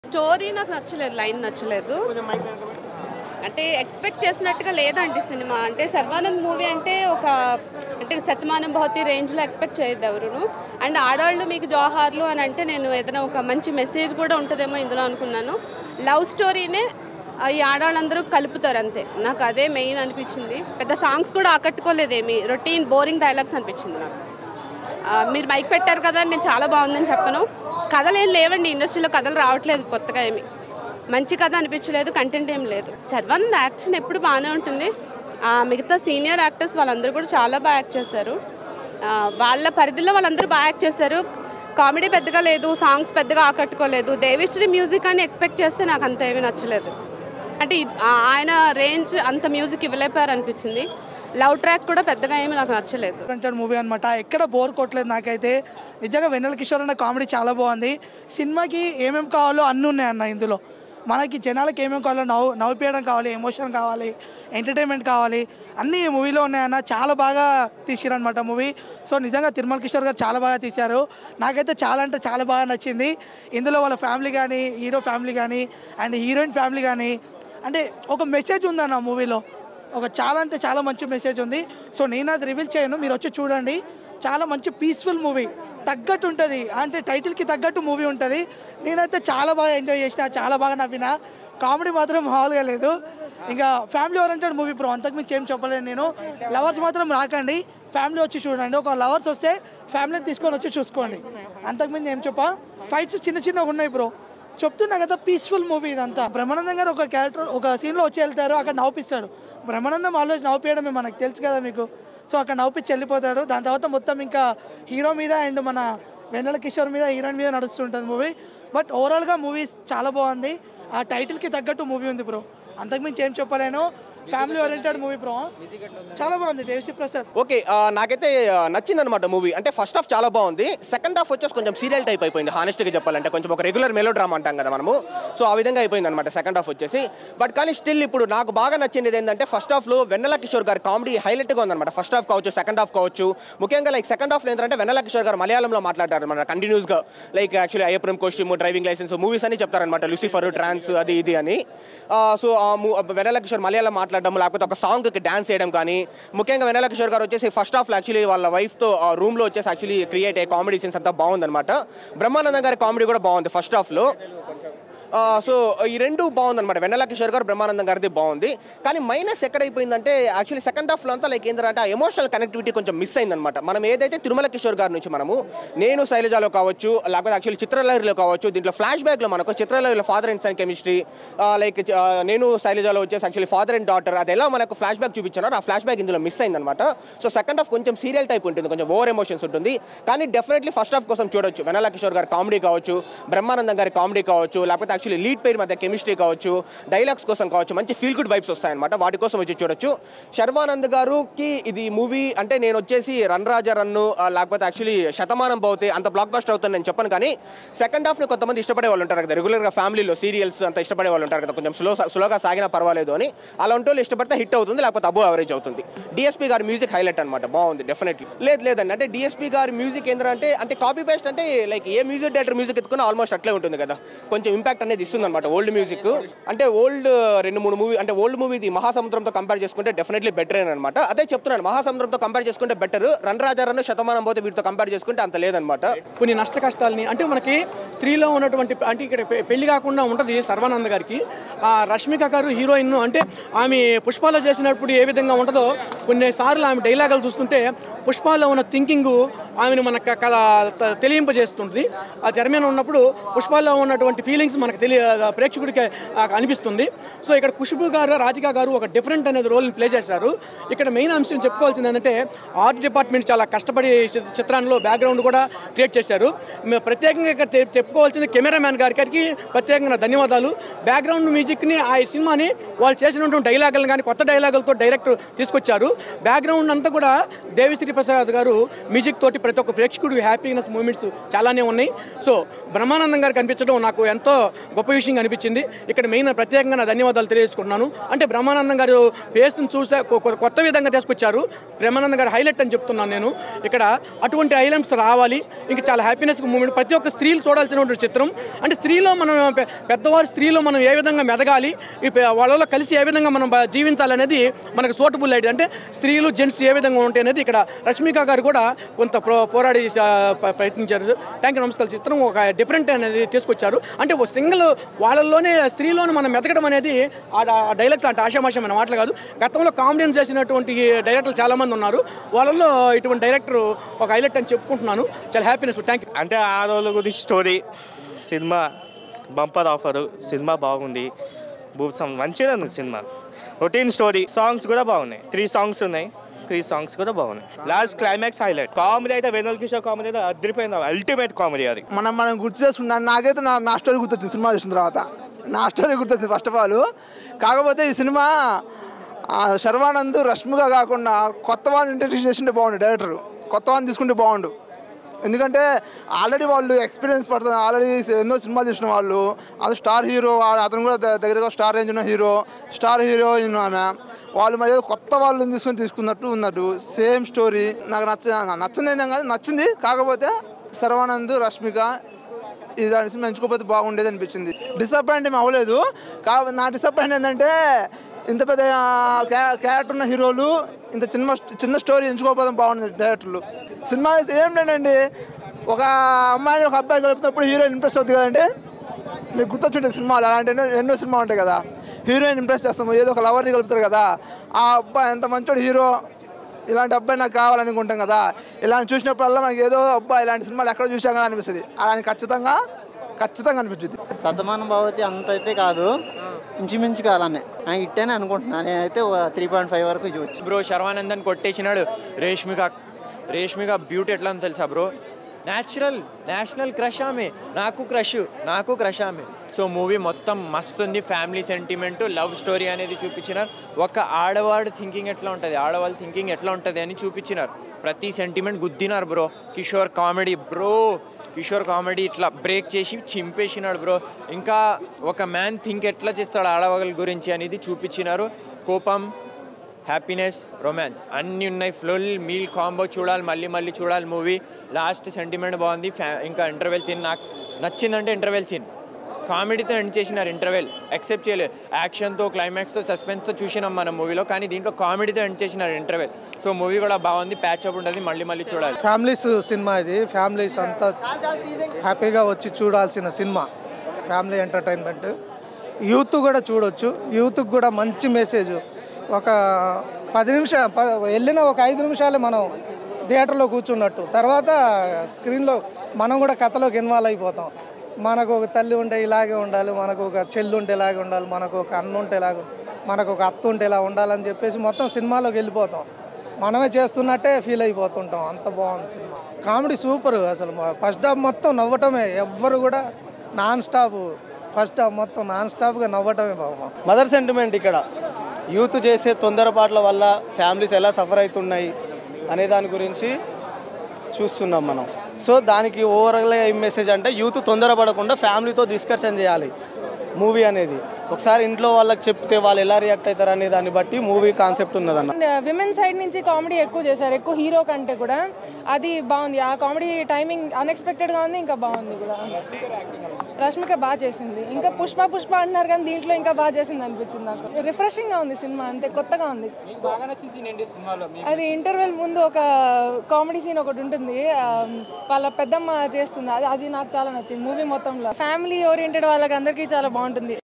Story నాకు నచ్చలేదు, line నచ్చలేదు. అంటే ఎక్స్పెక్ట్ చేసినట్టుగా లేదండి సినిమా. అంటే శర్వానంద్ మూవీ అంటే ఒక అంటే శతమానం భవతి రేంజ్లో ఎక్స్పెక్ట్ చేయొద్దు ఎవరును. అండ్ ఆడవాళ్ళు మీకు జోహార్లు అని అంటే నేను ఏదైనా ఒక మంచి మెసేజ్ కూడా ఉంటుందేమో ఇందులో అనుకున్నాను. లవ్ స్టోరీనే ఈ ఆడవాళ్ళందరూ కలుపుతారు అంతే. నాకు అదే మెయిన్ అనిపించింది. పెద్ద సాంగ్స్ కూడా ఆకట్టుకోలేదేమి, రొటీన్ బోరింగ్ డైలాగ్స్ అనిపించింది నాకు. మీరు మైక్ పెట్టారు కదా, నేను చాలా బాగుందని చెప్పను. కథలు ఏం లేవండి, ఇండస్ట్రీలో కథలు రావట్లేదు కొత్తగా. ఏమి మంచి కథ అనిపించలేదు, కంటెంట్ ఏం లేదు. శర్వానంద్ యాక్షన్ ఎప్పుడు బాగానే ఉంటుంది. మిగతా సీనియర్ యాక్టర్స్ వాళ్ళందరూ కూడా చాలా బాగా యాక్ట్ చేశారు. వాళ్ళ పరిధిలో వాళ్ళందరూ బాగా యాక్ట్ చేశారు. కామెడీ పెద్దగా లేదు, సాంగ్స్ పెద్దగా ఆకట్టుకోలేదు. దేవిశ్రీ మ్యూజిక్ అని ఎక్స్పెక్ట్ చేస్తే నాకు అంత ఏమీ నచ్చలేదు. అంటే ఆయన రేంజ్ అంత మ్యూజిక్ ఇవ్వలేపారు అనిపించింది. లవ్ ట్రాక్ కూడా పెద్దగా ఏమీ నాకు నచ్చలేదు. మూవీ అనమాట, ఎక్కడ బోర్ కొట్టలేదు నాకైతే. నిజంగా వెన్నెల కిషోర్ అన్న కామెడీ చాలా బాగుంది. సినిమాకి ఏమేమి కావాలో అన్నీ ఉన్నాయన్న ఇందులో. మనకి జనాలకి ఏమేమి కావాలో నవ్వుపేయడం కావాలి, ఎమోషన్ కావాలి, ఎంటర్టైన్మెంట్ కావాలి, అన్నీ ఈ మూవీలో ఉన్నాయన్న. చాలా బాగా తీసిరనమాట మూవీ. సో నిజంగా తిరుమల కిషోర్ గారు చాలా బాగా తీశారు. నాకైతే చాలా అంటే చాలా బాగా నచ్చింది. ఇందులో వాళ్ళ ఫ్యామిలీ కానీ, హీరో ఫ్యామిలీ కానీ అండ్ హీరోయిన్ ఫ్యామిలీ కానీ, అంటే ఒక మెసేజ్ ఉందన్న మూవీలో. ఒక చాలా అంటే చాలా మంచి మెసేజ్ ఉంది. సో నేను అది రివీల్ చేయను, మీరు వచ్చి చూడండి. చాలా మంచి పీస్ఫుల్ మూవీ, తగ్గట్టు ఉంటుంది. అంటే టైటిల్కి తగ్గట్టు మూవీ ఉంటుంది. నేనైతే చాలా బాగా ఎంజాయ్ చేసిన, చాలా బాగా నవ్విన. కామెడీ మాత్రం మామూలుగా లేదు. ఇంకా ఫ్యామిలీ ఓరియంటెడ్ మూవీ బ్రో, అంతకుమించి ఏం చెప్పలేను నేను. లవర్స్ మాత్రం రాకండి, ఫ్యామిలీ వచ్చి చూడండి. ఒక లవర్స్ వస్తే ఫ్యామిలీని తీసుకొని వచ్చి చూసుకోండి, అంతకుమించి ఏం చెప్ప. ఫైట్స్ చిన్న చిన్నగా ఉన్నాయి బ్రో, చెప్తున్నా కదా. పీస్ఫుల్ మూవీ ఇదంతా. బ్రహ్మానందం గారు ఒక క్యారెక్టర్ ఒక సీన్లో వచ్చి వెళ్తారు, అక్కడ నవ్విస్తాడు. బ్రహ్మానందం ఆల్వేస్ నవ్వుపేయడమే, మనకు తెలుసు కదా మీకు. సో అక్కడ నవ్వుపిచ్చి వెళ్ళిపోతాడు. దాని తర్వాత మొత్తం ఇంకా హీరో మీద అండ్ మన వెన్నెల కిషోర్ మీద, హీరోయిన్ మీద నడుస్తుంటుంది మూవీ. బట్ ఓవరాల్గా మూవీ చాలా బాగుంది. ఆ టైటిల్కి తగ్గట్టు మూవీ ఉంది బ్రో, అంతకుమించి ఏం చెప్పలేను. ఫ్యామిలీ ఓరియంటెడ్ మూవీ బ్రో, చాలా బాగుంది. దేవిశ్రీ ప్రసాద్ ఓకే, నాకైతే నచ్చింది అనమాట మూవీ. అంటే ఫస్ట్ హాఫ్ చాలా బాగుంది, సెకండ్ హాఫ్ వచ్చేసి కొంచెం సీరియల్ టైప్ అయిపోయింది. హానెస్ట్గా చెప్పాలంటే కొంచెం ఒక రెగ్యులర్ మెలో డ్రామా అంటాం కదా మనము, సో ఆ విధంగా అయిపోయింది అనమాట సెకండ్ హాఫ్ వచ్చేసి. బట్ కానీ స్టిల్ ఇప్పుడు నాకు బాగా నచ్చింది ఏంటంటే ఫస్ట్ హాఫ్లో వెన్నెల కిషోర్ గారి కామెడీ హైలైట్గా ఉందన్నమాట. ఫస్ట్ హాఫ్ కావచ్చు, సెకండ్ హాఫ్ కావచ్చు. ముఖ్యంగా లైక్ సెకండ్ హాఫ్లో ఏంటంటే వెన్నెల కిషోర్ గారు మలయాళంలో మాట్లాడారు అనమాట కంటిన్యూస్గా. లైక్ యాక్చువల్లీ అయ్యప్పరం కోస్ట్యూమ్, డ్రైవింగ్ లైసెన్స్, మూవీస్ అని చెప్తారనమాట. లూసిఫర్, ట్రాన్స్, అది ఇది అని. సో వెన్నెల కిషోర్ మలయాళం మాట్లాడడం, లేకపోతే ఒక సాంగ్కి డాన్స్ చేయడం కానీ. ముఖ్యంగా వెన్నెల కిషోర్ గారు వచ్చేసి ఫస్ట్ హాఫ్లో యాక్చువల్లీ వాళ్ళ వైఫ్తో రూమ్లో వచ్చేసి యాక్చువల్లీ క్రియేట్ అయ్యే కామెడీ సీన్స్ అంతా బాగుందన్నమాట. బ్రహ్మానందం గారి కామెడీ కూడా బాగుంది ఫస్ట్ హాఫ్లో. సో ఈ రెండు బాగుందన్నమాట. వెన్నెల కిషోర్ గారు, బ్రహ్మానందం గారిది బాగుంది. కానీ మైనస్ ఎక్కడైపోయిందంటే యాక్చువల్లీ సెకండ్ హాఫ్లో అంతా లైక్ ఏంటంటే ఎమోషనల్ కనెక్టివిటీ కొంచెం మిస్ అయిందనమాట. మనం ఏదైతే తిరుమల కిషోర్ గారి నుంచి మనము నేను శైలజాలో కావచ్చు, లేకపోతే యాక్చువల్లీ చిత్రలహరిలో కావచ్చు, దీంట్లో ఫ్లాష్ బ్యాక్లో మనకు చిత్రలహరిలో father and son chemistry, like నేను శైలజాలో వచ్చేసి యాక్చువల్లీ ఫాదర్ అండ్ డాటర్, అది ఎలా మనకు ఫ్లాష్ బ్యాక్ చూపించారో ఆ ఫ్లాష్ బ్యాక్ ఇందులో మిస్ అయిందనమాట. సో సెకండ్ హాఫ్ కొంచెం సీరియల్ టైప్ ఉంటుంది, కొంచెం ఓవర్ ఎమోషన్స్ ఉంటుంది. కానీ డెఫినెట్లీ ఫస్ట్ హాఫ్ కోసం చూడొచ్చు. వెన్నెల కిషోర్ గారి కామెడీ కావచ్చు, బ్రహ్మానందం గారి కామెడీ కావచ్చు, లేకపోతే యాక్చువల్లీ లీడ్ పేరు మధ్య కెమిస్ట్రీ కావచ్చు, డైలాగ్స్ కోసం కావచ్చు, మంచి ఫీల్ గుడ్ వైబ్స్ వస్తాయన్నమాట. వాటి కోసం వచ్చి చూడొచ్చు. శర్వానంద్ గారికి ఇది మూవీ అంటే నేను వచ్చేసి రన్ రాజా రన్ను, లేకపోతే యాక్చువల్లీ శతమానం భవతి అంత బ్లాక్ బస్టర్ అవుతుంది నేను చెప్పను. కానీ సెకండ్ హాఫ్ని కొంతమంది ఇష్టపడే వాళ్ళు ఉంటారు కదా, రెగ్యులర్గా ఫ్యామిలీలో సీరియల్స్ అంత ఇష్టపడే వాళ్ళు ఉంటారు కదా, కొంచెం స్లోగా సాగినా పర్వాలేదు అని. అలాంటి వాళ్ళు ఇష్టపడితే హిట్ అవుతుంది, లేకపోతే అబో యావరేజ్ అవుతుంది. డిఎస్పీ గారి మ్యూజిక్ హైలైట్ అనమాట, బాగుంది డెఫినెట్లీ. లేదండి, అంటే డిఎస్పీ గారి మ్యూజిక్ ఏంటంటే అంటే కాపీ పేస్ట్, అంటే లైక్ ఏ మ్యూజిక్ డైరెక్టర్ మ్యూజిక్ ఎత్తుకున్నా ఆల్మోస్ట్ అట్లే ఉంటుంది కదా, కొంచెం ఇంపాక్ట్ అనేది ఇస్తుంది అనమాట. ఓల్డ్ మ్యూజిక్ అంటే ఓల్డ్ 2-3 మూవీ అంటే ఓల్డ్ మూవీది మహాసముద్రంతో కంపేర్ చేసుకుంటే డెఫినెట్లీ బెటర్ అనమాట. అదే చెప్తున్నాను, మహాసముద్రంతో కంపేర్ చేసుకుంటే better. Run Raja run, Shatamanam Bhavati వీటితో కంపేర్ చేసుకుంటే అంత లేదనమాట. కొన్ని నష్ట కష్టాలని అంటే మనకి స్త్రీలో ఉన్నటువంటి అంటే ఇక్కడ పెళ్లి కాకుండా ఉంటుంది శర్వానంద్ గారికి. రష్మిక గారు హీరోయిన్, అంటే ఆమె పుష్పాలో చేసినప్పుడు ఏ విధంగా ఉంటుందో కొన్నిసార్లు ఆమె డైలాగులు చూస్తుంటే పుష్పాలో ఉన్న థింకింగ్ ఆమెను మనకు తెలియింపజేస్తుంది. ఆ తెర మీద ఉన్నప్పుడు పుష్పాల్లో ఉన్నటువంటి ఫీలింగ్స్ మనకు ప్రేక్షకుడికి అనిపిస్తుంది. సో ఇక్కడ ఖుష్బూ గారు, రాధిక గారు ఒక డిఫరెంట్ అనేది రోల్ని ప్లే చేశారు. ఇక్కడ మెయిన్ అంశం చెప్పుకోవాల్సింది ఏంటంటే ఆర్ట్ డిపార్ట్మెంట్ చాలా కష్టపడి చిత్రాల్లో బ్యాక్గ్రౌండ్ కూడా క్రియేట్ చేశారు. మేము ప్రత్యేకంగా ఇక్కడ చెప్పుకోవాల్సింది కెమెరామ్యాన్ గారికి ప్రత్యేకంగా ధన్యవాదాలు. బ్యాక్గ్రౌండ్ మ్యూజిక్ని ఆ సినిమాని వాళ్ళు చేసినటువంటి డైలాగులు కానీ కొత్త డైలాగులతో డైరెక్ట్ తీసుకొచ్చారు. బ్యాక్గ్రౌండ్ అంతా కూడా దేవిశ్రీ ప్రసాద్ గారు మ్యూజిక్ తోటి ప్రతి ఒక్క ప్రేక్షకుడు హ్యాపీనెస్ మూమెంట్స్ చాలానే ఉన్నాయి. సో బ్రహ్మానందం గారు కనిపించడం నాకు ఎంతో గొప్ప విషయం అనిపించింది. ఇక్కడ మెయిన్ ప్రత్యేకంగా నా ధన్యవాదాలు తెలియజేసుకుంటున్నాను. అంటే బ్రహ్మానందం గారు ఫేస్ని చూసే కొత్త విధంగా తీసుకొచ్చారు. ప్రేమానంద్ గారి హైలైట్ అని చెప్తున్నాను నేను ఇక్కడ. అటువంటి హైలైట్స్ రావాలి. ఇంకా చాలా హ్యాపీనెస్ మూమెంట్. ప్రతి ఒక్క స్త్రీలు చూడాల్సినటువంటి చిత్రం. అంటే స్త్రీలో మనం పెద్దవారు స్త్రీలో మనం ఏ విధంగా మెదగాలి, వాళ్ళలో కలిసి ఏ విధంగా మనం జీవించాలనేది మనకు సూటబుల్ ఐడియా. అంటే స్త్రీలు జెంట్స్ ఏ విధంగా ఉంటాయి అనేది ఇక్కడ రష్మిక గారు కూడా కొంత పోరాడి ప్రయత్నించారు. Thank you. నమస్కారం. చిత్రం ఒక డిఫరెంట్ అనేది తీసుకొచ్చారు. అంటే ఒక సింగిల్ వాళ్ళల్లోనే స్త్రీలోనే మనం మెతకడం అనేది ఆ డైలాగ్స్ అంటే ఆశామాషమైన మాటలు కాదు. గతంలో కామెడీని చేసినటువంటి డైరెక్టర్లు చాలామంది ఉన్నారు. వాళ్ళల్లో ఇటువంటి డైరెక్టర్ ఒక హైలైట్ అని చెప్పుకుంటున్నాను. చాలా హ్యాపీనెస్. Thank you. అంటే ఆ రోజుల గురించి స్టోరీ సినిమా బంపర్ ఆఫరు. సినిమా బాగుంది. మంచిగా ఉంది సినిమా. Routine story. సాంగ్స్ కూడా బాగున్నాయి. 3 సాంగ్స్ ఉన్నాయి. 3 సాంగ్స్ కూడా బాగున్నాయి. Last climax highlight. కామెడీ అయితే వెన్నెల కిషోర్ కామెడీ అయితే అదిరిపోయింది. అల్టిమేట్ కామెడీ అది. మనం గుర్తు చేసుకున్నాను. నాకైతే నా స్టోరీ గుర్తొచ్చింది సినిమా చూసిన తర్వాత. నా స్టోరీ గుర్తొచ్చింది ఫస్ట్ ఆఫ్ ఆల్. కాకపోతే ఈ సినిమా శర్వానంద్ రష్మిక కాకుండా కొత్త వాళ్ళని ఇంట్రడ్యూస్ చేసింటే బాగుండు. డైరెక్టర్ కొత్త వాళ్ళని తీసుకుంటే బాగుండు. ఎందుకంటే ఆల్రెడీ వాళ్ళు ఎక్స్పీరియన్స్ పడుతుంది. ఆల్రెడీ ఎన్నో సినిమాలు చూసిన వాళ్ళు. అది స్టార్ హీరో. అతను కూడా దగ్గరగా స్టార్ రేంజ్ ఉన్న హీరో. స్టార్ హీరోయిన్ ఆమె. వాళ్ళు మరి కొత్త వాళ్ళని తీసుకున్నట్టు ఉన్నట్టు సేమ్ స్టోరీ. నాకు నచ్చింది ఏం కాదు, నచ్చింది. కాకపోతే శర్వానంద్ రష్మిక ఈ దాని సినిమా ఎంచుకోకపోతే బాగుండేది అనిపించింది. డిసప్పాయింట్ ఏమి అవ్వలేదు. నా డిసప్పాయింట్ ఏంటంటే ఇంత పెద్ద క్యారెక్టర్ ఉన్న హీరోలు ఇంత చిన్న స్టోరీ ఎంచుకోకపోతే బాగుంది డైరెక్టర్లు. సినిమా ఏం లేదండి, ఒక అమ్మాయిని ఒక అబ్బాయి కలుపుతున్నప్పుడు హీరోయిన్ ఇంప్రెస్ అవుతుంది కదంటే మీకు గుర్తొచ్చుంటుంది సినిమాలు. అలాంటి ఎన్నో సినిమా ఉంటాయి కదా, హీరోయిన్ ఇంప్రెస్ చేస్తాము, ఏదో ఒక లవర్ని కలుపుతారు కదా. ఆ అబ్బాయి ఎంత మంచోడు హీరో, ఇలాంటి అబ్బాయి నాకు కావాలనుకుంటాం కదా. ఇలాంటి చూసినప్పుడల్లా మనకి ఏదో అబ్బాయి ఇలాంటి సినిమాలు ఎక్కడ చూసాం కదా అనిపిస్తుంది. అలాంటి ఖచ్చితంగా అనిపించింది. శతమానం భవతి అంత అయితే కాదు, ఇంచుమించు కాలానే ఇట్టేనే అనుకుంటున్నాను నేనైతే. 3.5 వరకు చూడొచ్చు. బ్రో శర్వానందన్ కొట్టేసినాడు. రేష్మిక బ్యూటీ ఎట్లా అని తెలుసా బ్రో? నేషనల్ క్రష్ ఆమె. నాకు క్రష్ ఆమె. సో మూవీ మొత్తం మస్తు ఉంది. ఫ్యామిలీ సెంటిమెంట్, లవ్ స్టోరీ అనేది చూపించినారు. ఒక ఆడవాడు థింకింగ్ ఎట్లా ఉంటుంది, ఆడవాళ్ళ థింకింగ్ ఎట్లా ఉంటుంది అని చూపించినారు. ప్రతి సెంటిమెంట్ గుద్దినారు బ్రో. కిషోర్ కామెడీ ఇట్లా బ్రేక్ చేసి చింపేసినాడు బ్రో. ఇంకా ఒక మ్యాన్ థింక్ ఎట్లా చేస్తాడు ఆడవాళ్ళ గురించి అనేది చూపించినారు. కోపం, హ్యాపీనెస్, రొమాన్స్ అన్నీ ఉన్నాయి. Full meal combo. చూడాలి, మళ్ళీ చూడాలి మూవీ. లాస్ట్ సెంటిమెంట్ బాగుంది. ఇంకా ఇంటర్వెల్ సీన్ నాకు నచ్చిందంటే ఇంటర్వెల్ సీన్. కామెడీతో ఎండ్ చేసినారు. ఇంటర్వెల్ యాక్సెప్ట్ చేయలేదు. యాక్షన్తో, క్లైమాక్స్తో, సస్పెన్స్తో చూసినాం మన మూవీలో, కానీ దీంట్లో కామెడీతో ఎండ్ చేసినారు ఇంటర్వెల్. సో మూవీ కూడా బాగుంది. ప్యాచ్ అప్ ఉంటుంది. మళ్ళీ చూడాలి. ఫ్యామిలీస్ సినిమా ఇది. ఫ్యామిలీస్ అంతా హ్యాపీగా వచ్చి చూడాల్సిన సినిమా. Family entertainment. యూత్ కూడా చూడొచ్చు. యూత్కి కూడా మంచి మెసేజ్. ఒక 10 నిమిషాలు వెళ్ళిన ఒక 5 నిమిషాలే మనం థియేటర్లో కూర్చున్నట్టు. తర్వాత స్క్రీన్లో మనం కూడా కథలోకి ఇన్వాల్వ్ అయిపోతాం. మనకు ఒక తల్లి ఉంటే ఇలాగే ఉండాలి, మనకు ఒక చెల్లి ఉంటే ఇలాగే ఉండాలి, మనకు ఒక అన్న ఉంటే ఇలాగ, మనకు ఒక అత్త ఉంటే ఇలా ఉండాలని చెప్పేసి మొత్తం సినిమాలోకి వెళ్ళిపోతాం. మనమే చేస్తున్నట్టే ఫీల్ అయిపోతుంటాం. అంత బాగుంది సినిమా. Comedy super. అసలు ఫస్ట్ హాఫ్ మొత్తం నవ్వటమే. ఎవ్వరు కూడా నాన్ స్టాప్. ఫస్ట్ హాఫ్ మొత్తం నాన్ స్టాప్గా నవ్వటమే బాబా. Mother sentiment. ఇక్కడ యూత్ చేసే తొందరపాట్ల వల్ల ఫ్యామిలీస్ ఎలా సఫర్ అవుతున్నాయి అనే దాని గురించి చూస్తున్నాం మనం. సో దానికి ఓవరాల్గా ఏం మెసేజ్ అంటే యూత్ తొందరపడకుండా ఫ్యామిలీతో డిస్కషన్ చేయాలి మూవీ అనేది. ఒకసారి ఇంట్లో వాళ్ళకి చెప్తే వాళ్ళు ఎలా రియాక్ట్ అవుతారు అనే దాన్ని బట్టి మూవీ కాన్సెప్ట్ ఉన్నదన్న. విమెన్ సైడ్ నుంచి కామెడీ ఎక్కువ చేశారు, ఎక్కువ హీరో కంటే కూడా. అది బాగుంది. ఆ కామెడీ టైమింగ్ అన్ఎక్స్పెక్టెడ్గా ఉంది. ఇంకా బాగుంది కూడా. రష్మిక బాగా చేసింది. ఇంకా పుష్ప అంటున్నారు కానీ దీంట్లో ఇంకా బాగా చేసింది అనిపించింది నాకు. రిఫ్రెషింగ్గా ఉంది సినిమా. అంతే, కొత్తగా ఉంది. అది ఇంటర్వెల్ ముందు ఒక కామెడీ సీన్ ఒకటి ఉంటుంది, వాళ్ళ పెద్దమ్మ చేస్తుంది. అది నాకు చాలా నచ్చింది మూవీ మొత్తంలో. ఫ్యామిలీ ఓరియంటెడ్ వాళ్ళకి అందరికీ చాలా బాగుంటుంది.